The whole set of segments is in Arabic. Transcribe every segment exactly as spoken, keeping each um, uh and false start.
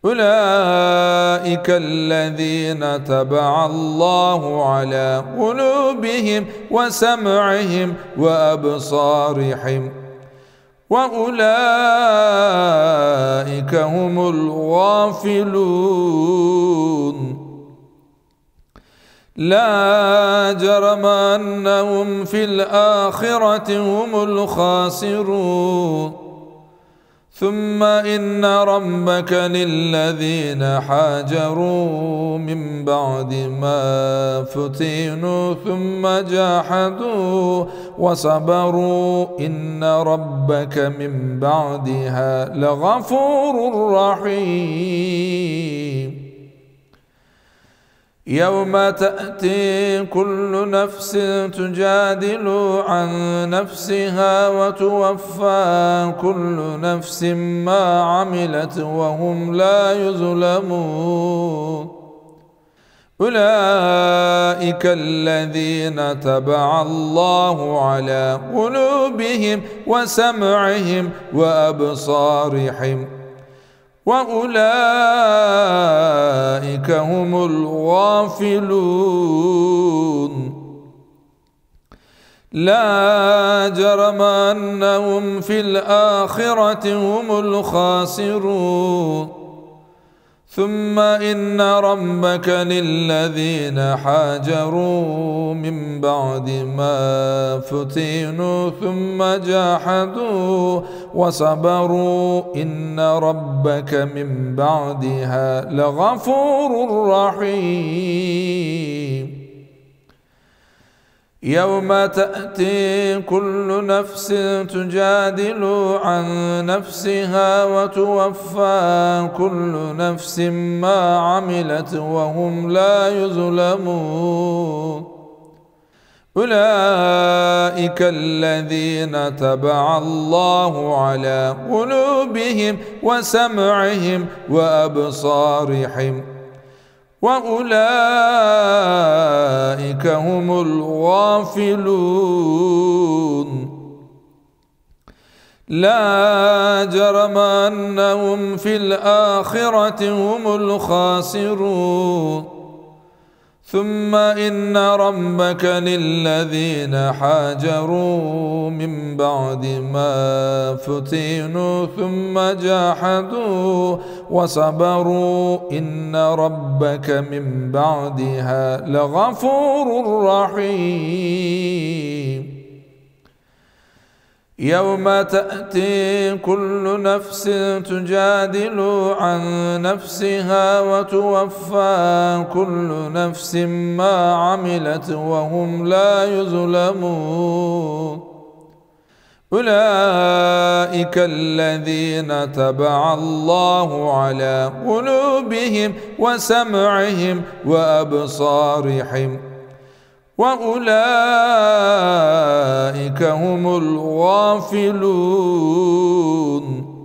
أولئك الذين تبع الله على قلوبهم وسمعهم وأبصارهم وأولئك هم الغافلون لا جرم أنهم في الآخرة هم الخاسرون ثم إن ربك للذين حاجروا من بعد ما فتنوا ثم جاهدوا وصبروا إن ربك من بعدها لغفور رحيم يوم تأتي كل نفس تجادل عن نفسها وتوفى كل نفس ما عملت وهم لا يظلمون أولئك الذين تبع الله على قلوبهم وسمعهم وأبصارهم وأولئك هم الغافلون لا جرم أنهم في الآخرة هم الخاسرون ثم إن ربك للذين حاجروا من بعد ما فتنوا ثم جاهدوا وصبروا إن ربك من بعدها لغفور رحيم يوم تأتي كل نفس تجادل عن نفسها وتوفى كل نفس ما عملت وهم لا يظلمون أولئك الذين تبع الله على قلوبهم وسمعهم وأبصارهم وأولئك هم الغافلون لا جرم أنهم في الآخرة هم الخاسرون ثم إن ربك للذين حاجروا من بعد ما فتنوا ثم جاهدوا وصبروا إن ربك من بعدها لغفور رحيم يوم تأتي كل نفس تجادل عن نفسها وتوفى كل نفس ما عملت وهم لا يظلمون أولئك الذين تبع الله على قلوبهم وسمعهم وأبصارهم وأولئك هم الغافلون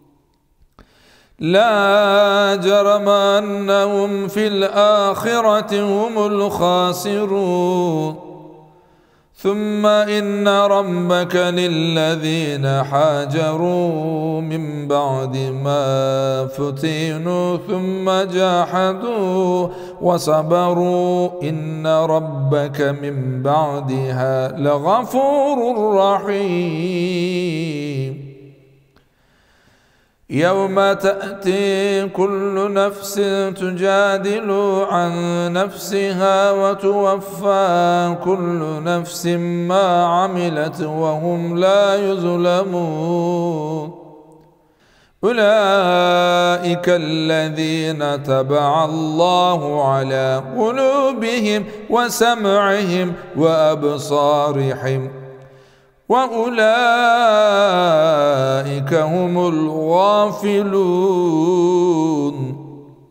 لا جرم أنهم في الآخرة هم الخاسرون ثم إن ربك للذين حاجروا من بعد ما فتنوا ثم جاهدوا وصبروا إن ربك من بعدها لغفور رحيم يوم تأتي كل نفس تجادل عن نفسها وتوفى كل نفس ما عملت وهم لا يظلمون أولئك الذين تبع الله على قلوبهم وسمعهم وأبصارهم وأولئك هم الغافلون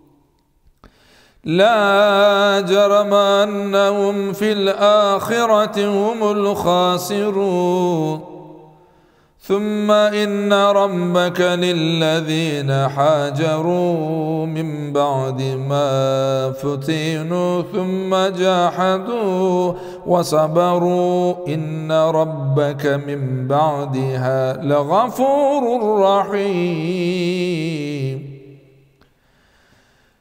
لا جرم أنهم في الآخرة هم الخاسرون ثم إن ربك للذين حاجروا من بعد ما فتنوا ثم جاهدوا وصبروا إن ربك من بعدها لغفور رحيم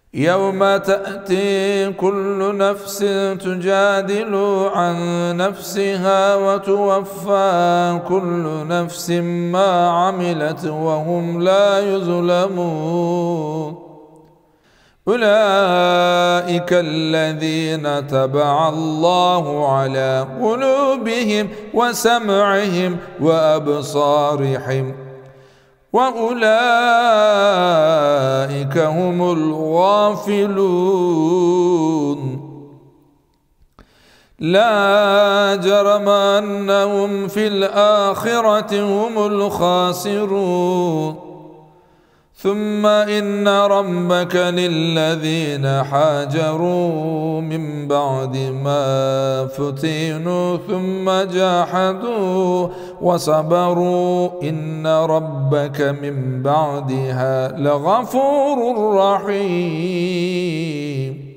يوم تأتي كل نفس تجادل عن نفسها وتوفى كل نفس ما عملت وهم لا يظلمون أولئك الذين تبع الله على قلوبهم وسمعهم وأبصارهم وأولئك هم الغافلون لا جرم أنهم في الآخرة هم الخاسرون ثم إن ربك للذين هاجروا من بعد ما فتنوا ثم جاهدوا وصبروا إن ربك من بعدها لغفور رحيم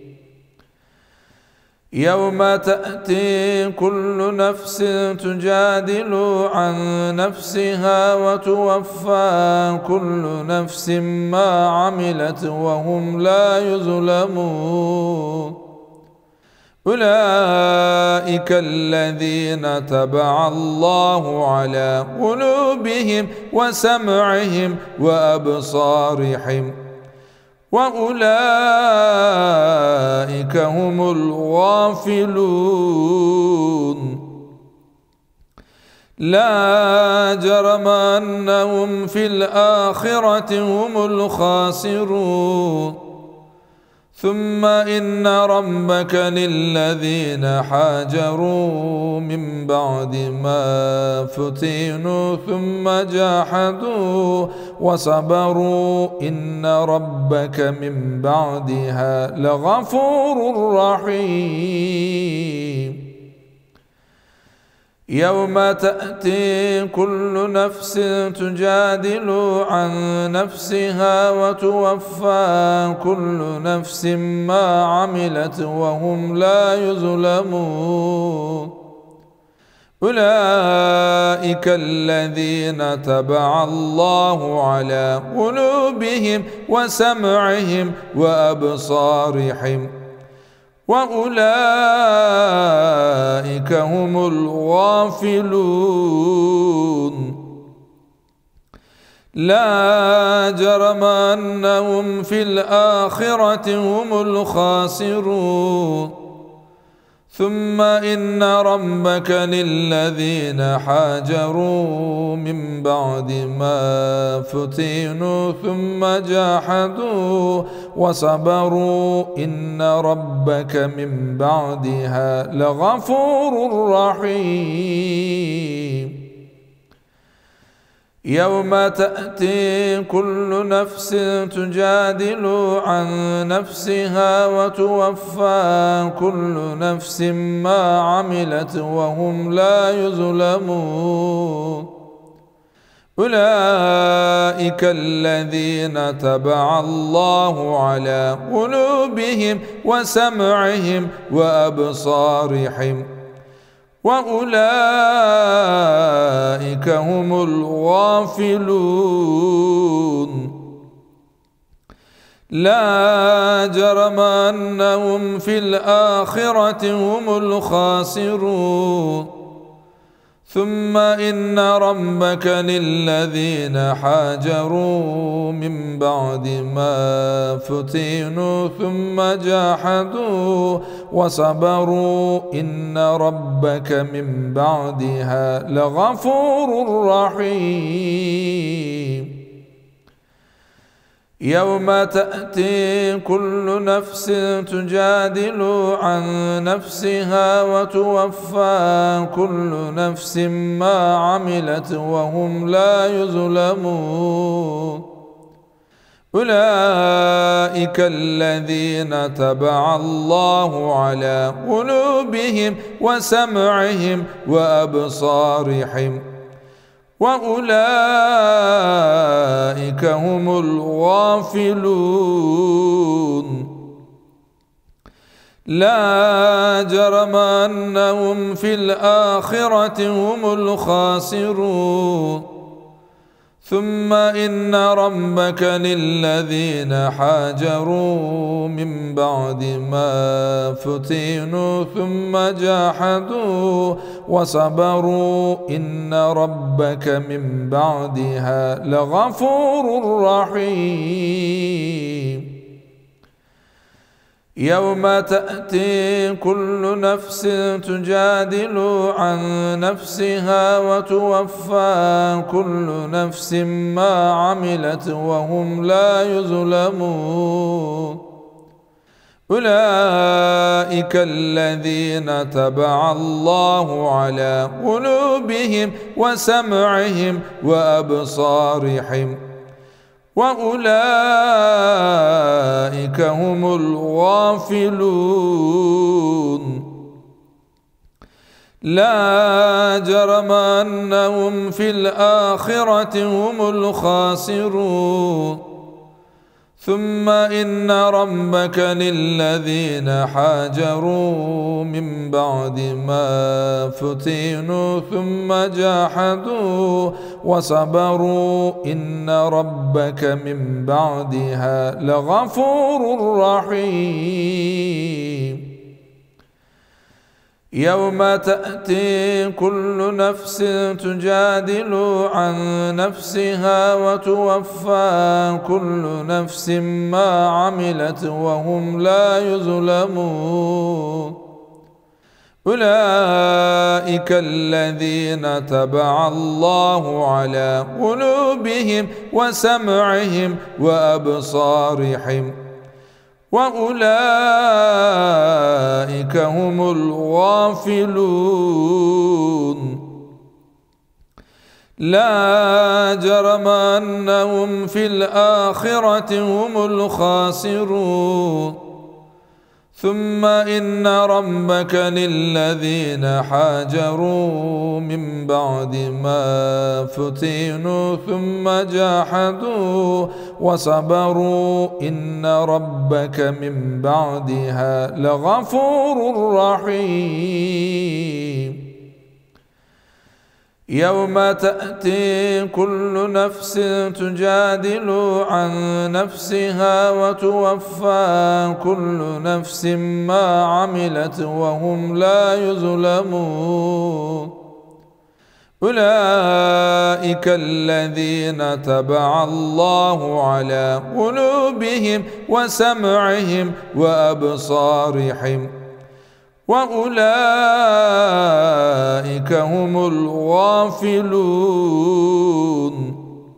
يوم تأتي كل نفس تجادل عن نفسها وتوفى كل نفس ما عملت وهم لا يظلمون أولئك الذين تبع الله على قلوبهم وسمعهم وأبصارهم وأولئك هم الغافلون لا جرم أنهم في الآخرة هم الخاسرون ثم إن ربك للذين هاجروا من بعد ما فتنوا ثم جاهدوا وصبروا إن ربك من بعدها لغفور رحيم يوم تأتي كل نفس تجادل عن نفسها وتوفى كل نفس ما عملت وهم لا يظلمون أولئك الذين تبع الله على قلوبهم وسمعهم وأبصارهم وأولئك هم الغافلون لا جرم أنهم في الآخرة هم الخاسرون ثم إن ربك للذين هاجروا من بعد ما فتنوا ثم جاهدوا وصبروا إن ربك من بعدها لغفور رحيم يوم تأتي كل نفس تجادل عن نفسها وتوفى كل نفس ما عملت وهم لا يظلمون أولئك الذين تبع الله على قلوبهم وسمعهم وأبصارهم وأولئك هم الغافلون لا جرم أنهم في الآخرة هم الخاسرون ثم إن ربك للذين هاجروا من بعد ما فتنوا ثم جاهدوا وصبروا إن ربك من بعدها لغفور رحيم يوم تأتي كل نفس تجادل عن نفسها وتوفى كل نفس ما عملت وهم لا يظلمون أولئك الذين تبع الله على قلوبهم وسمعهم وأبصارهم وأولئك هم الغافلون لا جرم أنهم في الآخرة هم الخاسرون ثم إن ربك للذين حاجروا من بعد ما فتنوا ثم جاهدوا وصبروا إن ربك من بعدها لغفور رحيم يوم تأتي كل نفس تجادل عن نفسها وتوفى كل نفس ما عملت وهم لا يظلمون أولئك الذين تبع الله على قلوبهم وسمعهم وأبصارهم وأولئك هم الغافلون لا جرم أنهم في الآخرة هم الخاسرون ثم إن ربك للذين حاجروا من بعد ما فتنوا ثم جاهدوا وصبروا إن ربك من بعدها لغفور رحيم يوم تأتي كل نفس تجادل عن نفسها وتوفى كل نفس ما عملت وهم لا يظلمون أولئك الذين تبع الله على قلوبهم وسمعهم وأبصارهم وأولئك هم الغافلون لا جرم أنهم في الآخرة هم الخاسرون ثم إن ربك للذين حاجروا من بعد ما فتنوا ثم جاهدوا وصبروا إن ربك من بعدها لغفور رحيم يوم تأتي كل نفس تجادل عن نفسها وتوفى كل نفس ما عملت وهم لا يظلمون أولئك الذين تبع الله على قلوبهم وسمعهم وأبصارهم وأولئك هم الغافلون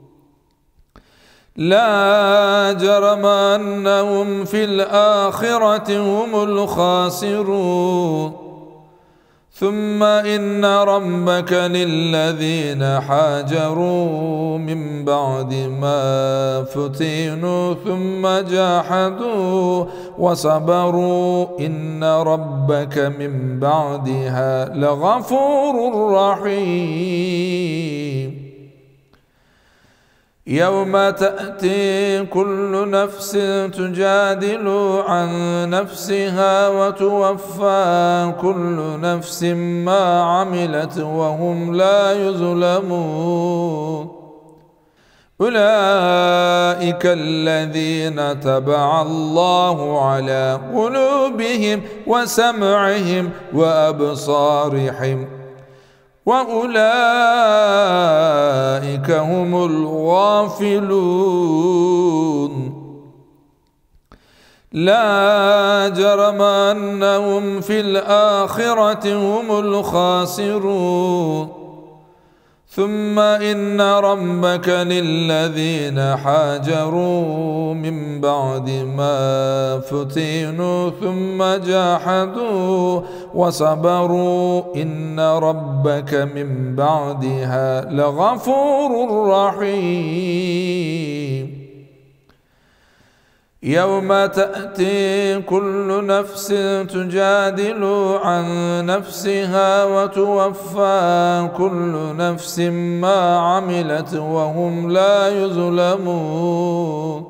لا جرم أنهم في الآخرة هم الخاسرون ثم إن ربك للذين حاجروا من بعد ما فتنوا ثم جاهدوا وصبروا إن ربك من بعدها لغفور رحيم يوم تأتي كل نفس تجادل عن نفسها وتوفى كل نفس ما عملت وهم لا يظلمون أولئك الذين تبع الله على قلوبهم وسمعهم وأبصارهم وأولئك هم الغافلون لا جرم أنهم في الآخرة هم الخاسرون ثم إن ربك للذين حاجروا من بعد ما فتنوا ثم جاهدوا وصبروا إن ربك من بعدها لغفور رحيم يوم تأتي كل نفس تجادل عن نفسها وتوفى كل نفس ما عملت وهم لا يظلمون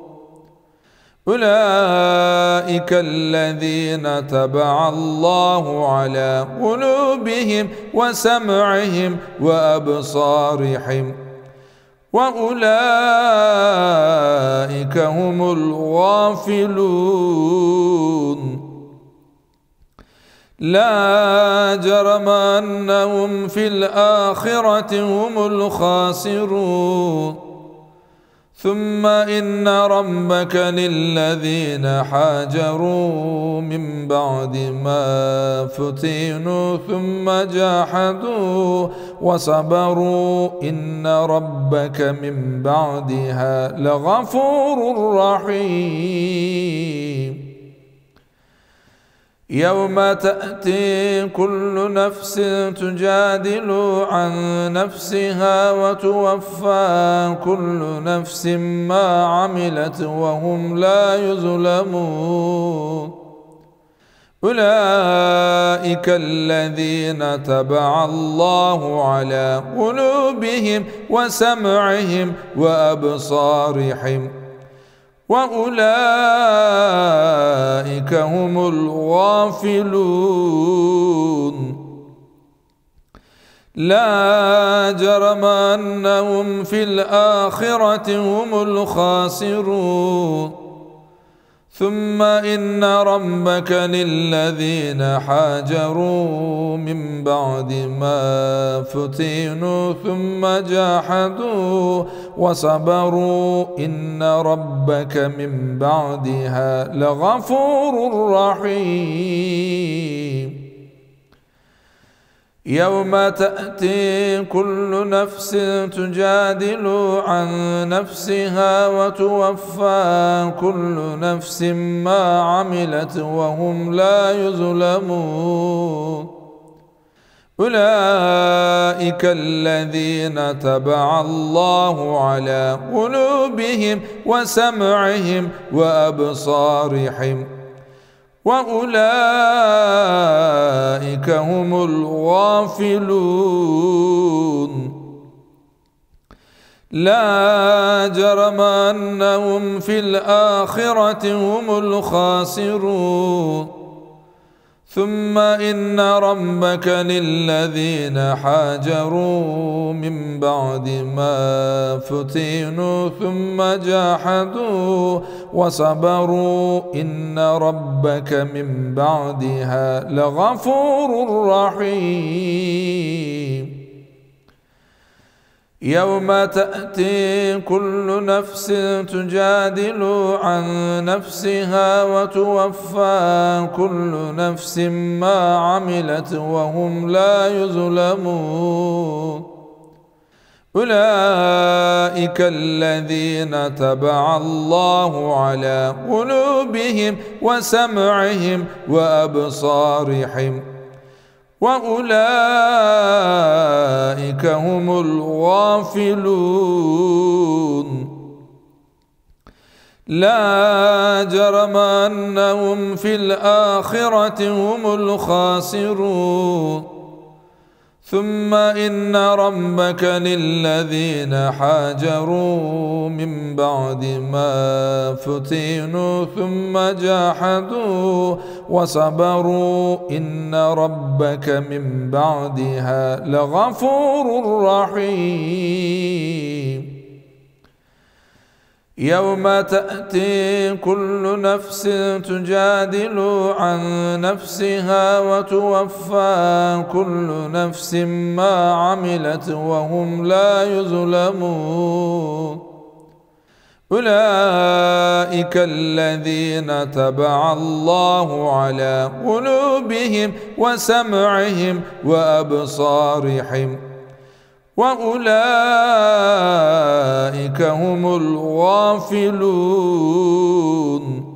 أولئك الذين تبع الله على قلوبهم وسمعهم وأبصارهم وأولئك هم الغافلون لا جرم أنهم في الآخرة هم الخاسرون ثم إن ربك للذين حاجروا من بعد ما فتنوا ثم جاهدوا وصبروا إن ربك من بعدها لغفور رحيم يوم تأتي كل نفس تجادل عن نفسها وتوفى كل نفس ما عملت وهم لا يظلمون أولئك الذين تبع الله على قلوبهم وسمعهم وأبصارهم وأولئك هم الغافلون لا جرم أنهم في الآخرة هم الخاسرون ثم إن ربك للذين حاجروا من بعد ما فتنوا ثم جاهدوا وصبروا إن ربك من بعدها لغفور رحيم يوم تأتي كل نفس تجادل عن نفسها وتوفى كل نفس ما عملت وهم لا يظلمون أولئك الذين تبع الله على قلوبهم وسمعهم وأبصارهم وأولئك هم الغافلون لا جرم أنهم في الآخرة هم الخاسرون ثم إن ربك للذين حاجروا من بعد ما فتنوا ثم جاهدوا وصبروا إن ربك من بعدها لغفور رحيم يوم تأتي كل نفس تجادل عن نفسها وتوفى كل نفس ما عملت وهم لا يظلمون أولئك الذين تبع الله على قلوبهم وسمعهم وأبصارهم وأولئك هم الغافلون لا جرم أنهم في الآخرة هم الخاسرون ثم إن ربك للذين حاجروا من بعد ما فتنوا ثم جاهدوا وصبروا إن ربك من بعدها لغفور رحيم يوم تأتي كل نفس تجادل عن نفسها وتوفى كل نفس ما عملت وهم لا يظلمون أولئك الذين تبع الله على قلوبهم وسمعهم وأبصارهم وأولئك هم الغافلون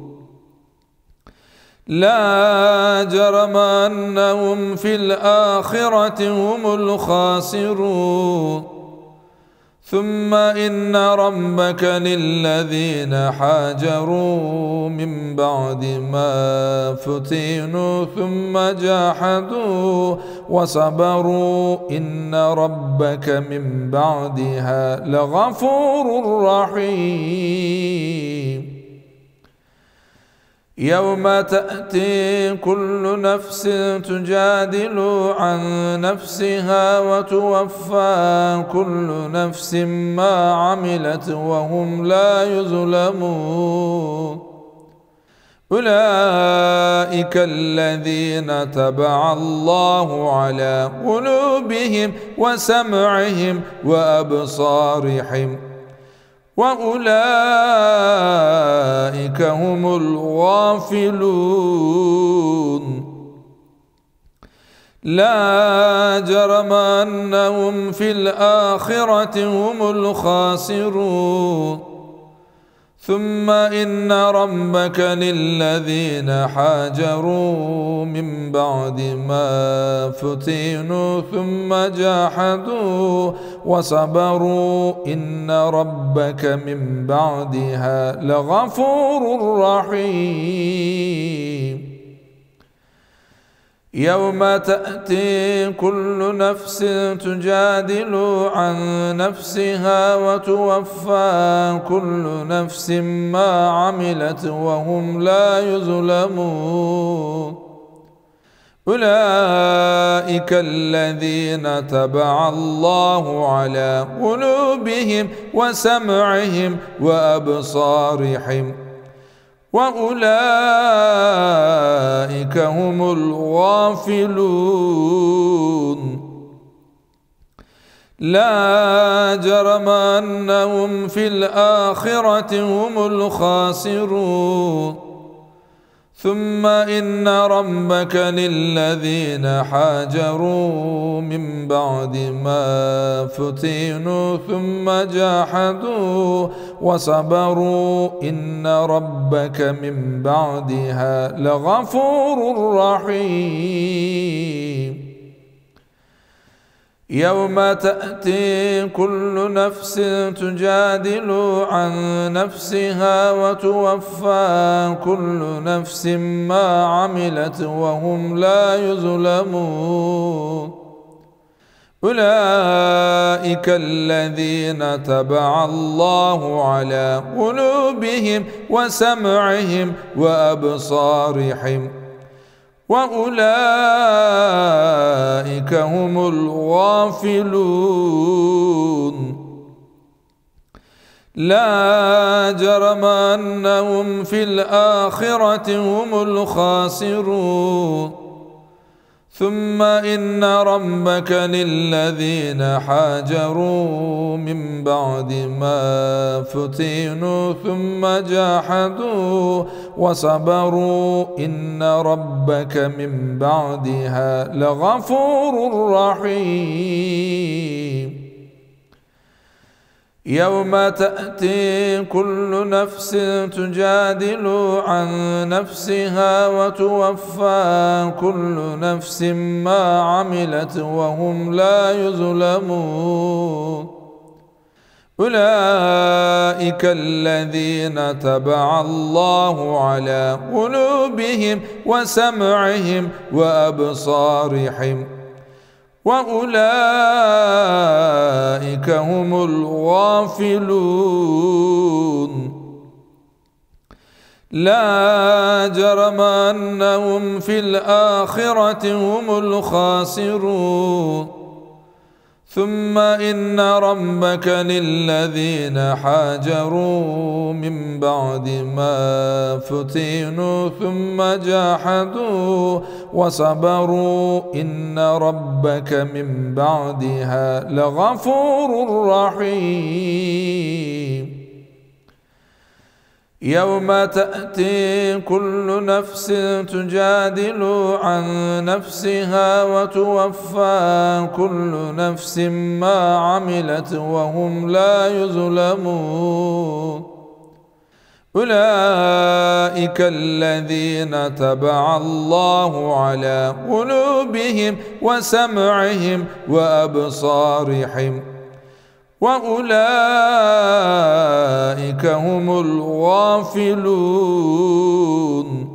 لا جرم أنهم في الآخرة هم الخاسرون ثم إن ربك للذين حاجروا من بعد ما فتنوا ثم جاهدوا وصبروا إن ربك من بعدها لغفور رحيم يوم تأتي كل نفس تجادل عن نفسها وتوفى كل نفس ما عملت وهم لا يظلمون أولئك الذين تبع الله على قلوبهم وسمعهم وأبصارهم وأولئك هم الغافلون لا جرم أنهم في الآخرة هم الخاسرون ثم إن ربك للذين حاجروا من بعد ما فتنوا ثم جاهدوا وصبروا إن ربك من بعدها لغفور رحيم يوم تأتي كل نفس تجادل عن نفسها وتوفى كل نفس ما عملت وهم لا يظلمون أولئك الذين تبع الله على قلوبهم وسمعهم وأبصارهم وأولئك هم الغافلون لا جرم أنهم في الآخرة هم الخاسرون ثم إن ربك للذين حاجروا من بعد ما فتنوا ثم جاهدوا وصبروا إن ربك من بعدها لغفور رحيم يوم تأتي كل نفس تجادل عن نفسها وتوفى كل نفس ما عملت وهم لا يظلمون أولئك الذين تبع الله على قلوبهم وسمعهم وأبصارهم وأولئك هم الغافلون لا جرم أنهم في الآخرة هم الخاسرون ثم إن ربك للذين حاجروا من بعد ما فتنوا ثم جاهدوا وصبروا إن ربك من بعدها لغفور رحيم يوم تأتي كل نفس تجادل عن نفسها وتوفى كل نفس ما عملت وهم لا يظلمون أولئك الذين تبع الله على قلوبهم وسمعهم وأبصارهم وأولئك هم الغافلون لا جرم أنهم في الآخرة هم الخاسرون ثم إن ربك للذين حاجروا من بعد ما فتنوا ثم جاهدوا وصبروا إن ربك من بعدها لغفور رحيم يوم تأتي كل نفس تجادل عن نفسها وتوفى كل نفس ما عملت وهم لا يظلمون أولئك الذين تبع الله على قلوبهم وسمعهم وأبصارهم وأولئك هم الغافلون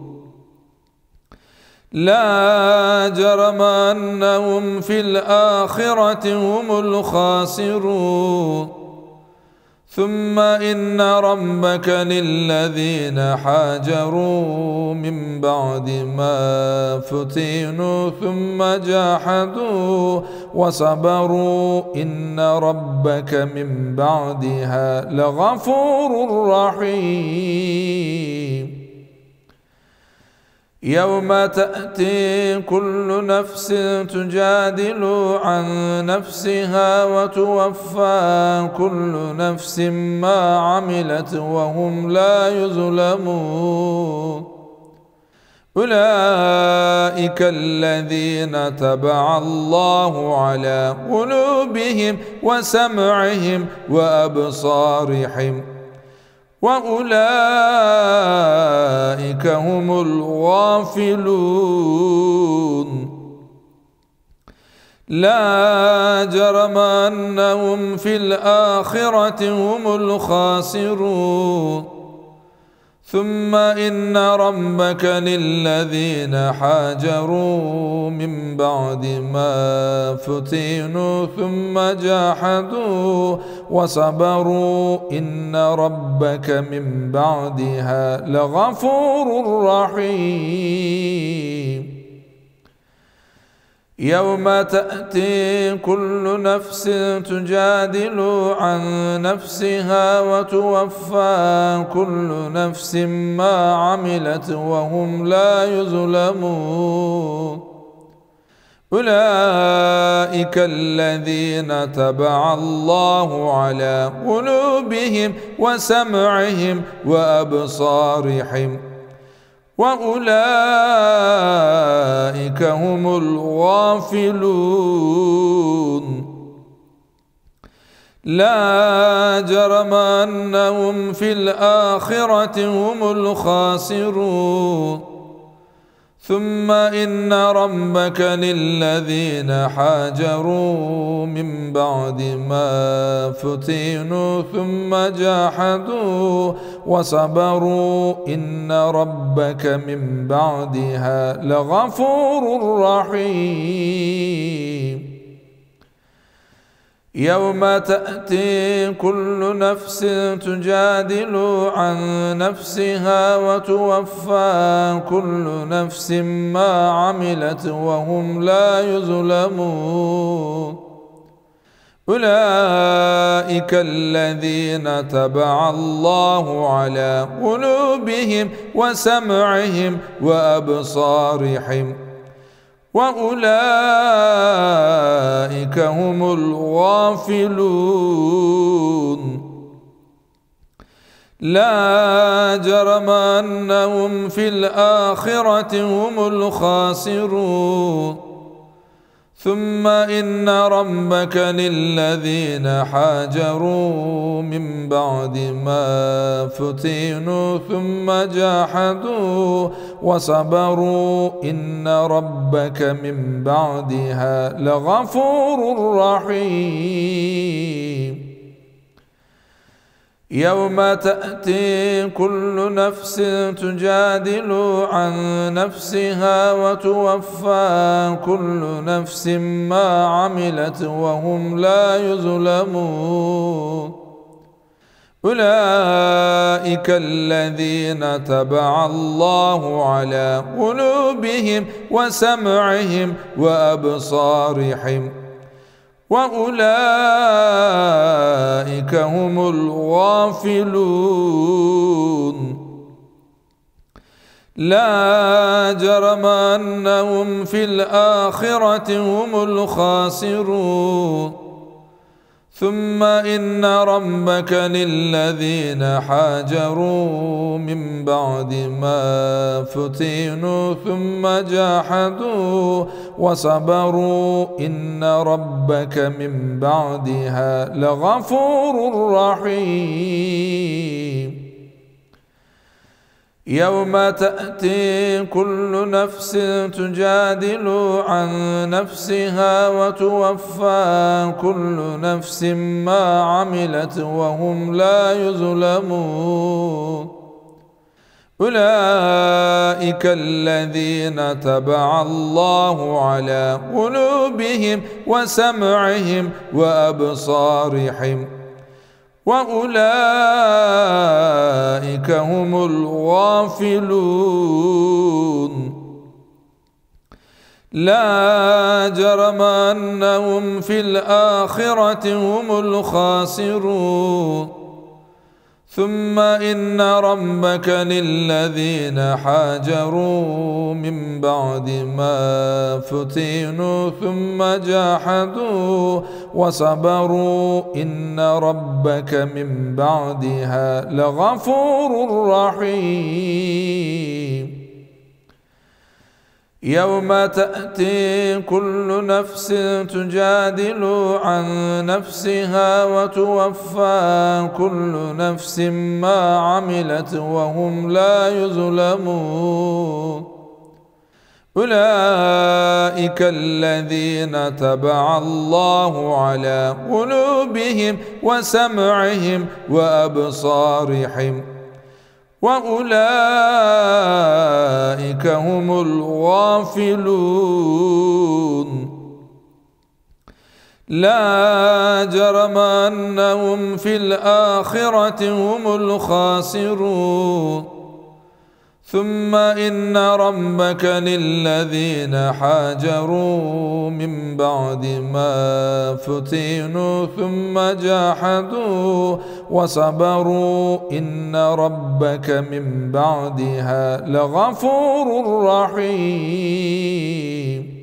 لا جرم أنهم في الآخرة هم الخاسرون ثم إن ربك للذين هاجروا من بعد ما فتنوا ثم جاهدوا وصبروا إن ربك من بعدها لغفور رحيم يوم تأتي كل نفس تجادل عن نفسها وتوفى كل نفس ما عملت وهم لا يظلمون أولئك الذين تبع الله على قلوبهم وسمعهم وأبصارهم وأولئك هم الغافلون لا جرم أنهم في الآخرة هم الخاسرون ثم إن ربك للذين هاجروا من بعد ما فتنوا ثم جاهدوا وصبروا إن ربك من بعدها لغفور رحيم يوم تأتي كل نفس تجادل عن نفسها وتوفى كل نفس ما عملت وهم لا يظلمون أولئك الذين تبع الله على قلوبهم وسمعهم وأبصارهم وأولئك هم الغافلون لا جرم أنهم في الآخرة هم الخاسرون ثم إن ربك للذين هاجروا من بعد ما فتنوا ثم جاهدوا وصبروا إن ربك من بعدها لغفور رحيم يوم تأتي كل نفس تجادل عن نفسها وتوفى كل نفس ما عملت وهم لا يظلمون أولئك الذين تبع الله على قلوبهم وسمعهم وأبصارهم وأولئك هم الغافلون لا جرم أنهم في الآخرة هم الخاسرون ثم إن ربك للذين هاجروا من بعد ما فتنوا ثم جاهدوا وصبروا إن ربك من بعدها لغفور رحيم يوم تأتي كل نفس تجادل عن نفسها وتوفى كل نفس ما عملت وهم لا يظلمون أولئك الذين تبع الله على قلوبهم وسمعهم وأبصارهم وأولئك هم الغافلون لا جرم أنهم في الآخرة هم الخاسرون ثم إن ربك للذين هاجروا من بعد ما فتنوا ثم جاهدوا وصبروا إن ربك من بعدها لغفور رحيم يوم تأتي كل نفس تجادل عن نفسها وتوفى كل نفس ما عملت وهم لا يظلمون أولئك الذين تبع الله على قلوبهم وسمعهم وأبصارهم وأولئك هم الغافلون. لا جرم أنهم في الآخرة هم الخاسرون. ثم إن ربك للذين هاجروا من بعد ما فتنوا ثم جاهدوا وصبروا إن ربك من بعدها لغفور رحيم. يوم تأتي كل نفس تجادل عن نفسها وتوفى كل نفس ما عملت وهم لا يظلمون. أولئك الذين طبع الله على قلوبهم وسمعهم وأبصارهم وأولئك هم الغافلون. لا جرم أنهم في الآخرة هم الخاسرون. ثم إن ربك للذين هاجروا من بعد ما فتنوا ثم جاهدوا وصبروا إن ربك من بعدها لغفور رحيم.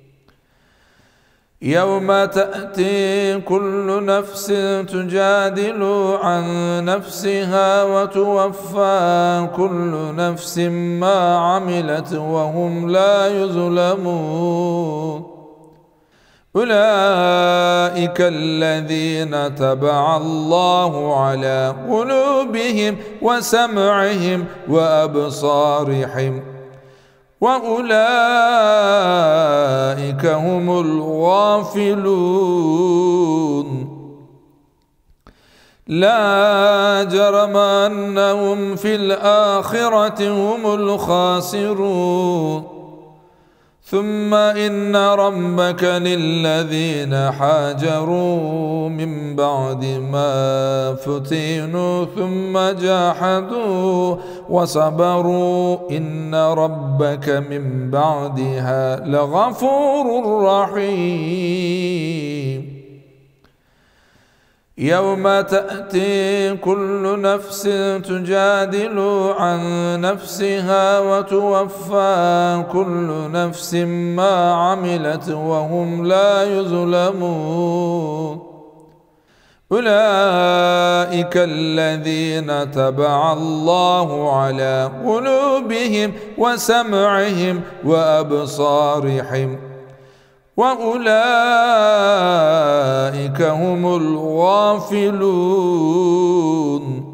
يوم تأتي كل نفس تجادل عن نفسها وتوفى كل نفس ما عملت وهم لا يظلمون. أولئك الذين طبع الله على قلوبهم وسمعهم وأبصارهم وأولئك هم الغافلون. لا جرم أنهم في الآخرة هم الخاسرون. ثم إن ربك للذين هاجروا من بعد ما فتنوا ثم جاهدوا وصبروا إن ربك من بعدها لغفور رحيم. يوم تأتي كل نفس تجادل عن نفسها وتوفى كل نفس ما عملت وهم لا يظلمون. أولئك الذين طبع الله على قلوبهم وسمعهم وأبصارهم وأولئك هم الغافلون.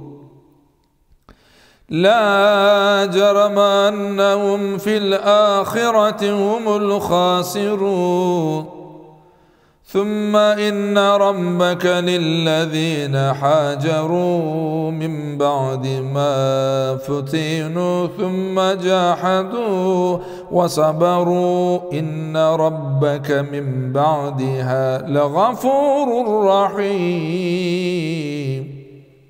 لا جرم أنهم في الآخرة هم الخاسرون. ثم إن ربك للذين هاجروا من بعد ما فتنوا ثم جاهدوا وصبروا إن ربك من بعدها لغفور رحيم.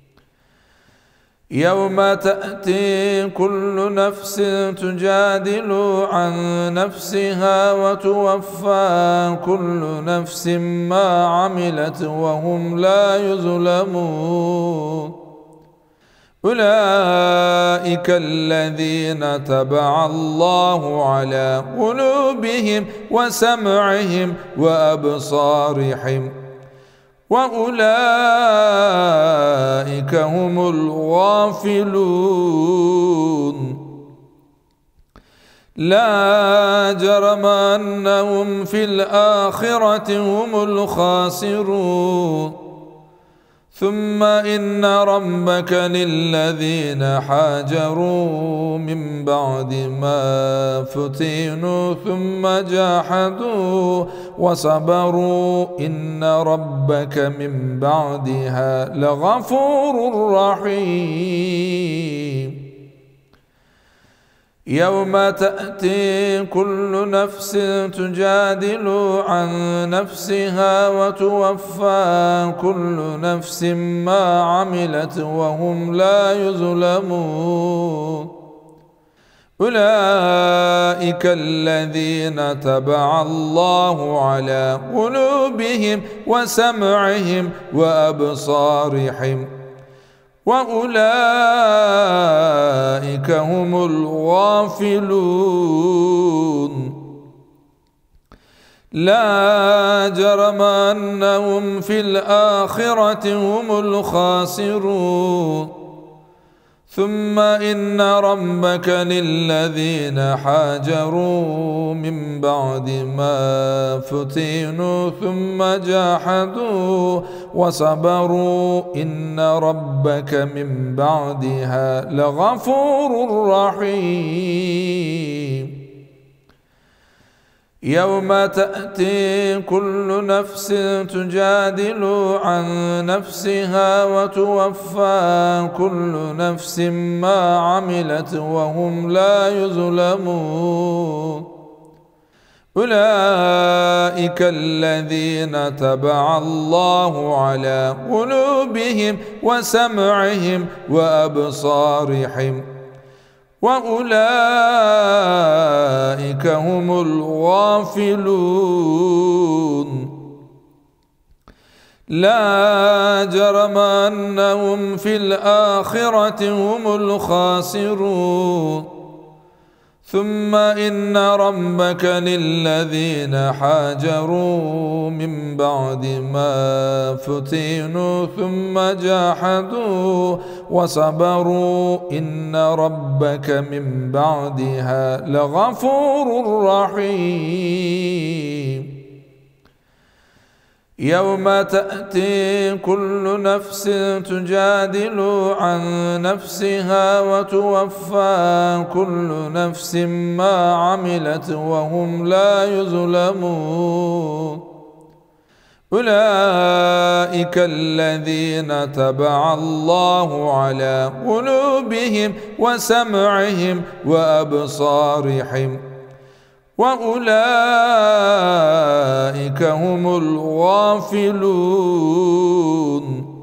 يوم تأتي كل نفس تجادل عن نفسها وتوفى كل نفس ما عملت وهم لا يظلمون. أولئك الذين طبع الله على قلوبهم وسمعهم وأبصارهم وأولئك هم الغافلون. لا جرم أنهم في الآخرة هم الخاسرون. ثم إن ربك للذين هاجروا من بعد ما فتنوا ثم جاهدوا وصبروا إن ربك من بعدها لغفور رحيم. يوم تأتي كل نفس تجادل عن نفسها وتوفى كل نفس ما عملت وهم لا يظلمون أولئك الذين تبع الله على قلوبهم وسمعهم وأبصارهم وأولئك هم الغافلون لا جرم أنهم في الآخرة هم الخاسرون ثم إن ربك للذين حاجروا من بعد ما فتنوا ثم جاهدوا وصبروا إن ربك من بعدها لغفور رحيم يوم تأتي كل نفس تجادل عن نفسها وتوفى كل نفس ما عملت وهم لا يظلمون أولئك الذين تبع الله على قلوبهم وسمعهم وأبصارهم وأولئك هم الغافلون لا جرم أنهم في الآخرة هم الخاسرون ثم إن ربك للذين حاجروا من بعد ما فتنوا ثم جاهدوا وصبروا إن ربك من بعدها لغفور رحيم يوم تأتي كل نفس تجادل عن نفسها وتوفى كل نفس ما عملت وهم لا يظلمون أولئك الذين تبع الله على قلوبهم وسمعهم وأبصارهم وأولئك هم الغافلون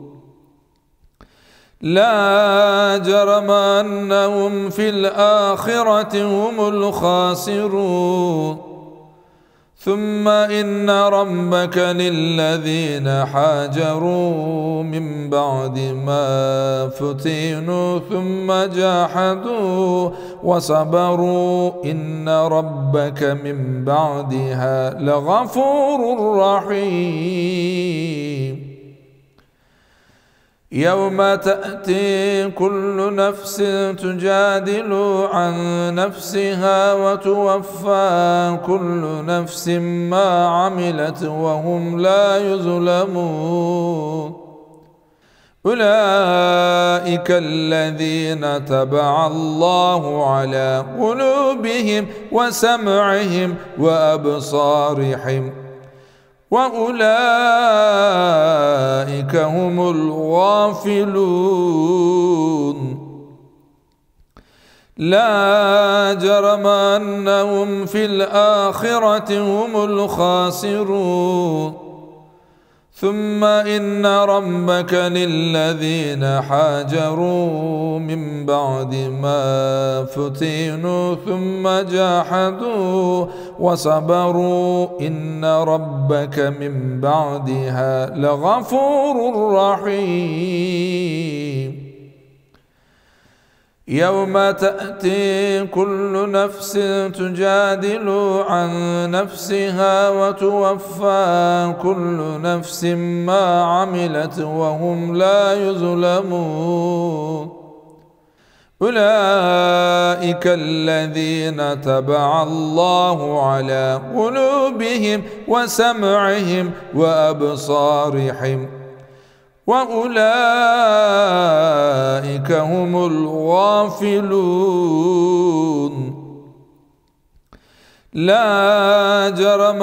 لا جرم أنهم في الآخرة هم الخاسرون ثم إن ربك للذين حاجروا من بعد ما فتنوا ثم جاهدوا وصبروا إن ربك من بعدها لغفور رحيم يوم تأتي كل نفس تجادل عن نفسها وتوفى كل نفس ما عملت وهم لا يظلمون أولئك الذين تبع الله على قلوبهم وسمعهم وأبصارهم وأولئك هم الغافلون لا جرم أنهم في الآخرة هم الخاسرون ثم إن ربك للذين حاجروا من بعد ما فتنوا ثم جاهدوا وصبروا إن ربك من بعدها لغفور رحيم يوم تأتي كل نفس تجادل عن نفسها وتوفى كل نفس ما عملت وهم لا يظلمون أولئك الذين تبع الله على قلوبهم وسمعهم وأبصارهم وأولئك هم الغافلون لا جرم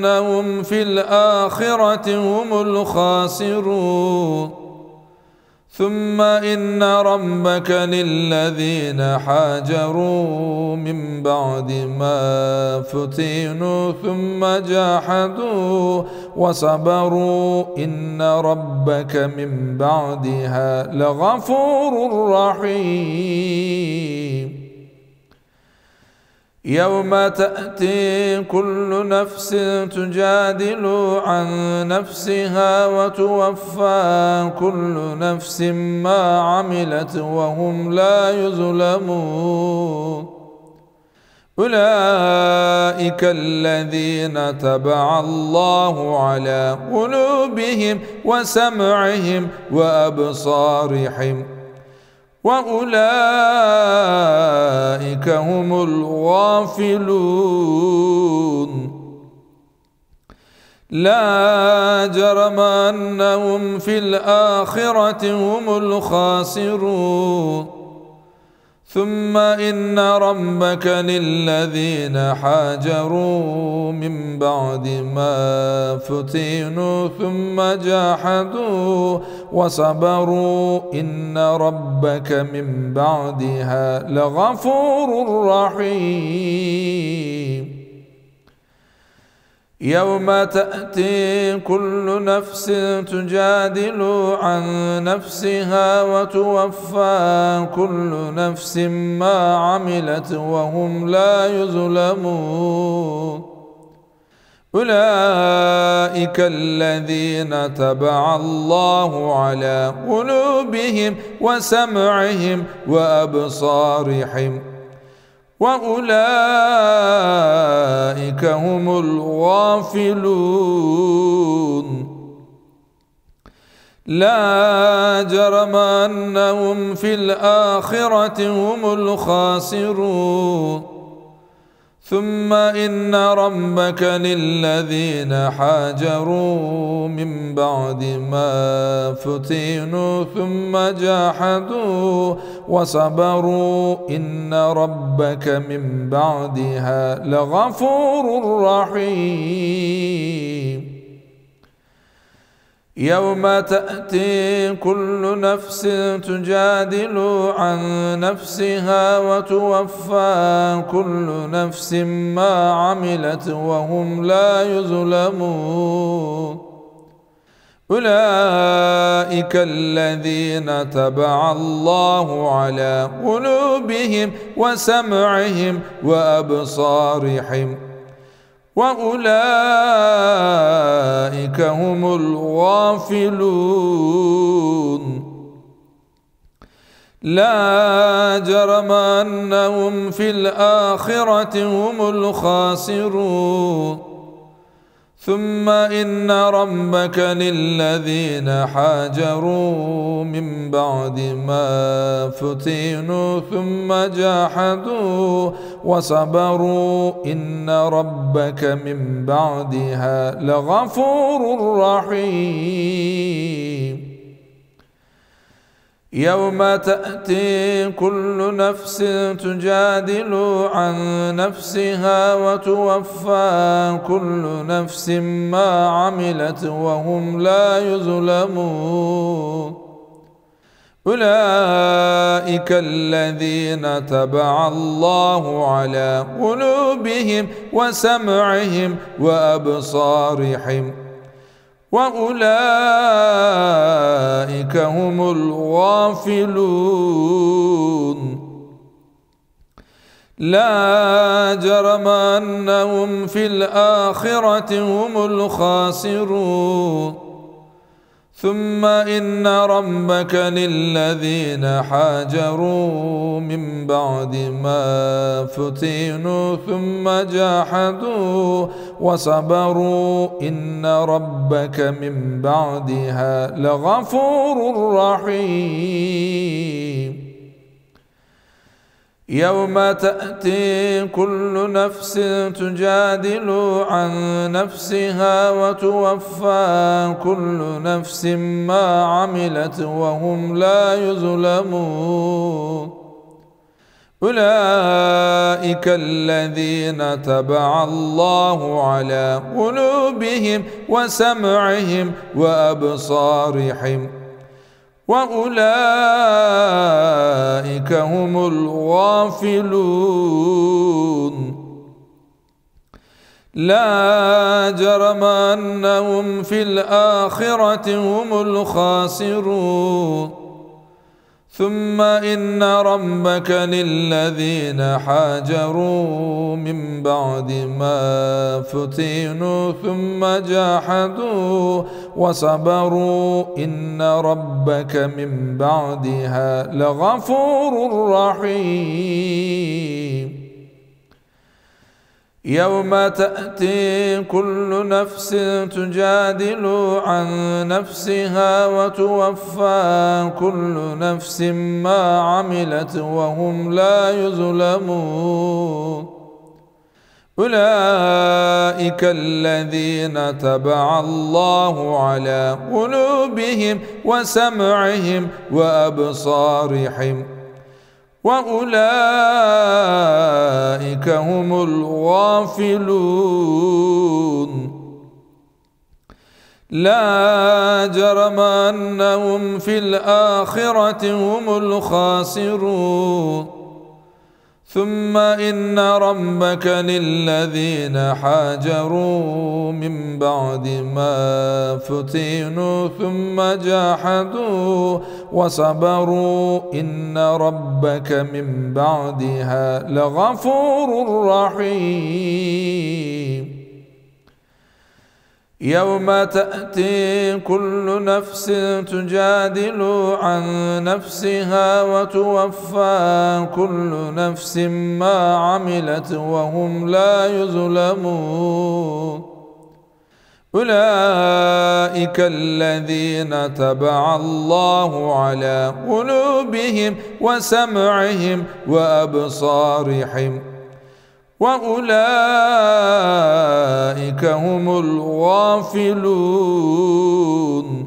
أنهم في الآخرة هم الخاسرون ثم إن ربك للذين حاجروا من بعد ما فتنوا ثم جاهدوا وصبروا إن ربك من بعدها لغفور رحيم. يوم تأتي كل نفس تجادل عن نفسها وتوفى كل نفس ما عملت وهم لا يظلمون. أولئك الذين تبع الله على قلوبهم وسمعهم وأبصارهم وأولئك هم الغافلون. لا جرم أنهم في الآخرة هم الخاسرون. ثم إن ربك للذين حاجروا من بعد ما فتنوا ثم جاهدوا وصبروا إن ربك من بعدها لغفور رحيم. يوم تأتي كل نفس تجادل عن نفسها وتوفى كل نفس ما عملت وهم لا يظلمون. أولئك الذين تبع الله على قلوبهم وسمعهم وأبصارهم وأولئك هم الغافلون. لا جرم أنهم في الآخرة هم الخاسرون. ثم إن ربك للذين حاجروا من بعد ما فتنوا ثم جاهدوا وصبروا إن ربك من بعدها لغفور رحيم. يوم تأتي كل نفس تجادل عن نفسها وتوفى كل نفس ما عملت وهم لا يظلمون. أولئك الذين تبع الله على قلوبهم وسمعهم وأبصارهم وأولئك هم الغافلون. لا جرم أنهم في الآخرة هم الخاسرون. ثم إن ربك للذين حاجروا من بعد ما فتنوا ثم جاهدوا وصبروا إن ربك من بعدها لغفور رحيم. يوم تأتي كل نفس تجادل عن نفسها وتوفى كل نفس ما عملت وهم لا يظلمون. أولئك الذين تبع الله على قلوبهم وسمعهم وأبصارهم وأولئك هم الغافلون. لا جرم أنهم في الآخرة هم الخاسرون. ثم إن ربك للذين حاجروا من بعد ما فتنوا ثم جاهدوا وصبروا إن ربك من بعدها لغفور رحيم. يوم تأتي كل نفس تجادل عن نفسها وتوفى كل نفس ما عملت وهم لا يظلمون. أولئك الذين تبع الله على قلوبهم وسمعهم وأبصارهم وأولئك هم الغافلون لا جرم أنهم في الآخرة هم الخاسرون ثم إن ربك للذين حاجروا من بعد ما فتنوا ثم جاهدوا وصبروا إن ربك من بعدها لغفور رحيم يوم تأتي كل نفس تجادل عن نفسها وتوفى كل نفس ما عملت وهم لا يظلمون أولئك الذين تبع الله على قلوبهم وسمعهم وأبصارهم وأولئك هم الغافلون لا جرم أنهم في الآخرة هم الخاسرون ثم إن ربك للذين حاجروا من بعد ما فتنوا ثم جاهدوا وصبروا إن ربك من بعدها لغفور رحيم يوم تأتي كل نفس تجادل عن نفسها وتوفى كل نفس ما عملت وهم لا يظلمون أولئك الذين تبع الله على قلوبهم وسمعهم وأبصارهم وأولئك هم الغافلون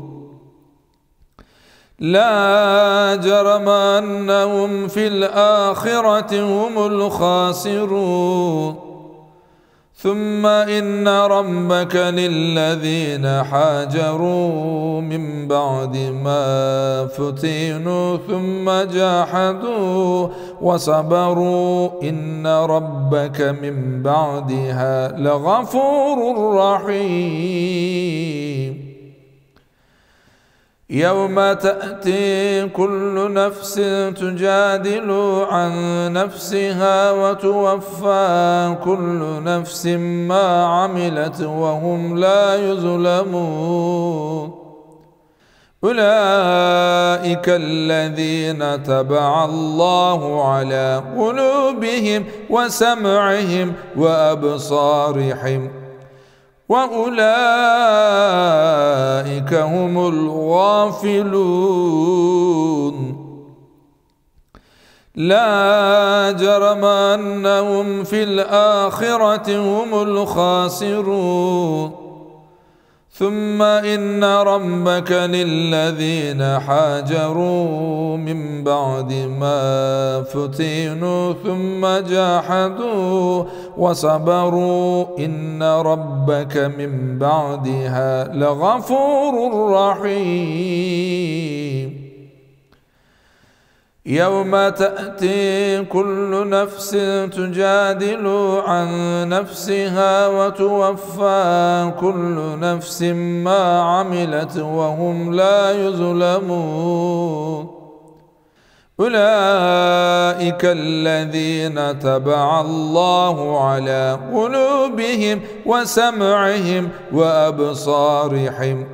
لا جرم أنهم في الآخرة هم الخاسرون ثم إن ربك للذين حاجروا من بعد ما فتنوا ثم جاهدوا وصبروا إن ربك من بعدها لغفور رحيم يوم تأتي كل نفس تجادل عن نفسها وتوفى كل نفس ما عملت وهم لا يظلمون أولئك الذين تبع الله على قلوبهم وسمعهم وأبصارهم وأولئك هم الغافلون لا جرم أنهم في الآخرة هم الخاسرون ثم إن ربك للذين حاجروا من بعد ما فتنوا ثم جاهدوا وصبروا إن ربك من بعدها لغفور رحيم يوم تأتي كل نفس تجادل عن نفسها وتوفى كل نفس ما عملت وهم لا يظلمون أولئك الذين تبع الله على قلوبهم وسمعهم وأبصارهم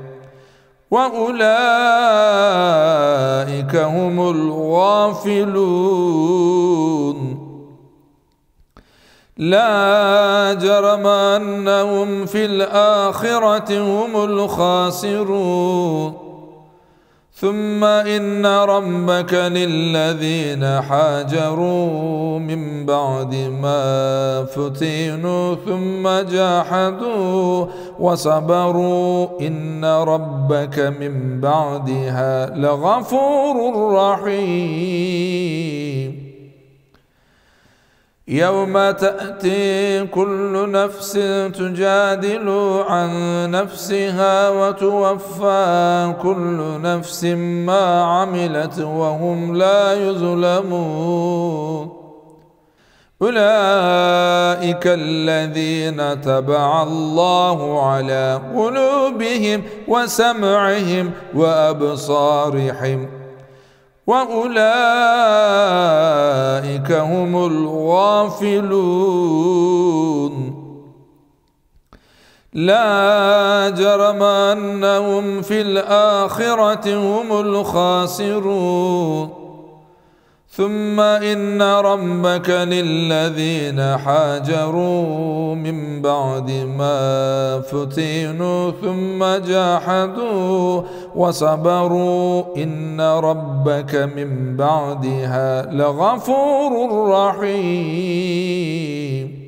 وأولئك هم الغافلون لا جرم أنهم في الآخرة هم الخاسرون ثم إن ربك للذين حاجروا من بعد ما فتنوا ثم جاهدوا وصبروا إن ربك من بعدها لغفور رحيم يوم تأتي كل نفس تجادل عن نفسها وتوفى كل نفس ما عملت وهم لا يظلمون أولئك الذين تبع الله على قلوبهم وسمعهم وأبصارهم وأولئك هم الغافلون لا جرم أنهم في الآخرة هم الخاسرون ثم إن ربك للذين حاجروا من بعد ما فتنوا ثم جاهدوا وصبروا إن ربك من بعدها لغفور رحيم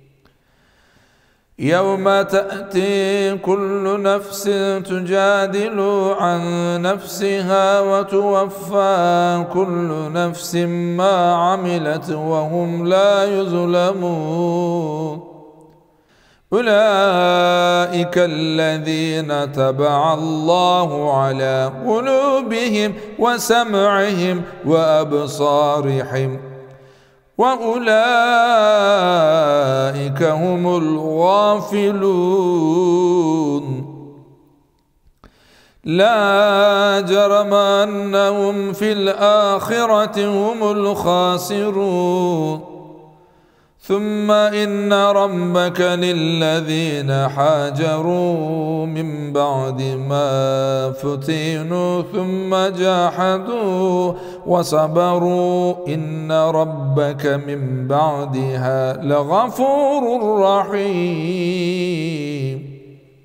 يوم تأتي كل نفس تجادل عن نفسها وتوفى كل نفس ما عملت وهم لا يظلمون أولئك الذين تبع الله على قلوبهم وسمعهم وأبصارهم وأولئك هم الغافلون لا جرم أنهم في الآخرة هم الخاسرون ثم إن ربك للذين حاجروا من بعد ما فتنوا ثم جاهدوا وصبروا إن ربك من بعدها لغفور رحيم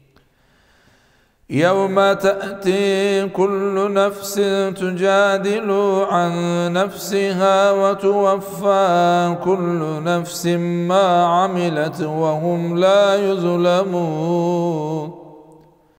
يوم تأتي كل نفس تجادل عن نفسها وتوفى كل نفس ما عملت وهم لا يظلمون